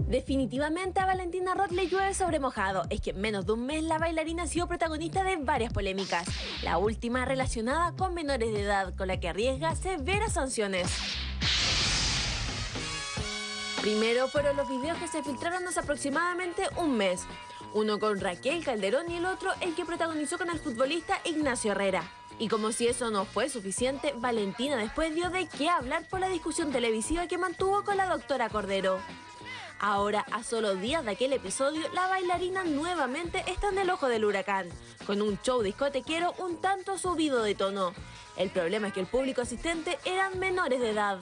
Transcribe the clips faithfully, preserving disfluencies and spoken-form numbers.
Definitivamente a Valentina Roth le llueve sobre mojado. Es que en menos de un mes la bailarina ha sido protagonista de varias polémicas. La última relacionada con menores de edad, con la que arriesga severas sanciones. Primero fueron los videos que se filtraron hace aproximadamente un mes. Uno con Raquel Calderón y el otro el que protagonizó con el futbolista Ignacio Herrera. Y como si eso no fue suficiente, Valentina después dio de qué hablar por la discusión televisiva que mantuvo con la doctora Cordero. Ahora, a solo días de aquel episodio, la bailarina nuevamente está en el ojo del huracán, con un show discotequero un tanto subido de tono. El problema es que el público asistente eran menores de edad.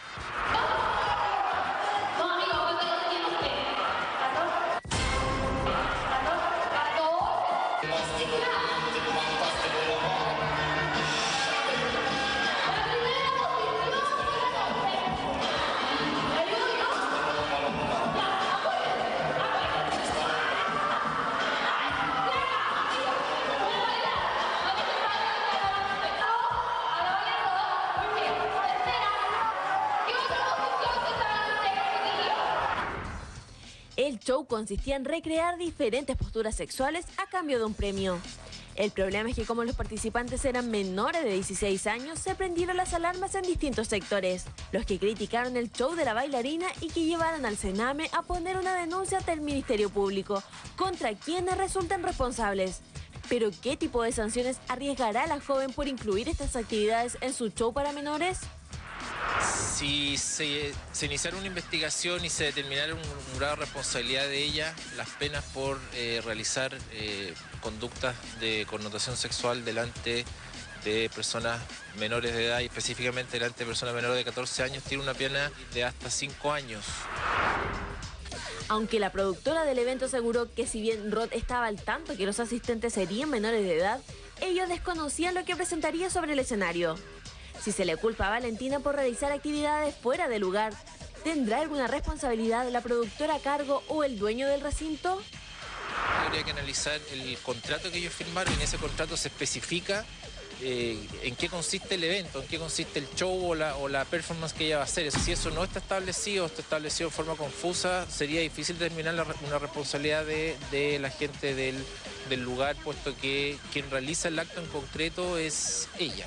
El show consistía en recrear diferentes posturas sexuales a cambio de un premio. El problema es que como los participantes eran menores de dieciséis años, se prendieron las alarmas en distintos sectores. Los que criticaron el show de la bailarina y que llevaron al Sename a poner una denuncia ante el Ministerio Público contra quienes resulten responsables. ¿Pero qué tipo de sanciones arriesgará la joven por incluir estas actividades en su show para menores? Si se, se iniciara una investigación y se determinara un, un grado de responsabilidad de ella, las penas por eh, realizar eh, conductas de connotación sexual delante de personas menores de edad y específicamente delante de personas menores de catorce años tiene una pena de hasta cinco años. Aunque la productora del evento aseguró que si bien Roth estaba al tanto que los asistentes serían menores de edad, ellos desconocían lo que presentaría sobre el escenario. Si se le culpa a Valentina por realizar actividades fuera de lugar, ¿tendrá alguna responsabilidad la productora a cargo o el dueño del recinto? Habría que analizar el contrato que ellos firmaron. En ese contrato se especifica eh, en qué consiste el evento, en qué consiste el show o la, o la performance que ella va a hacer. Si eso no está establecido, está establecido de forma confusa, sería difícil determinar la, una responsabilidad de, de la gente del, del lugar, puesto que quien realiza el acto en concreto es ella.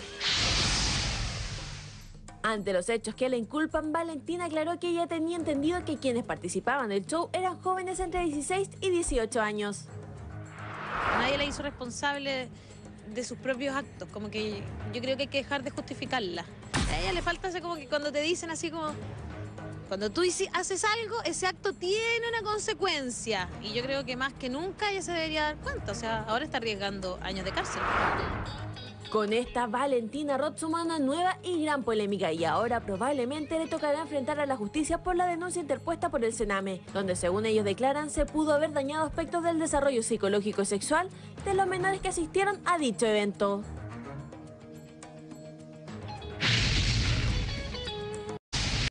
Ante los hechos que le inculpan, Valentina aclaró que ella tenía entendido que quienes participaban del show eran jóvenes entre dieciséis y dieciocho años. Nadie la hizo responsable de sus propios actos, como que yo creo que hay que dejar de justificarla. A ella le falta hacer como que cuando te dicen así como... Cuando tú haces algo, ese acto tiene una consecuencia. Y yo creo que más que nunca ella se debería dar cuenta. O sea, ahora está arriesgando años de cárcel. Con esta, Valentina Roth suma una nueva y gran polémica y ahora probablemente le tocará enfrentar a la justicia por la denuncia interpuesta por el Sename, donde según ellos declaran se pudo haber dañado aspectos del desarrollo psicológico y sexual de los menores que asistieron a dicho evento.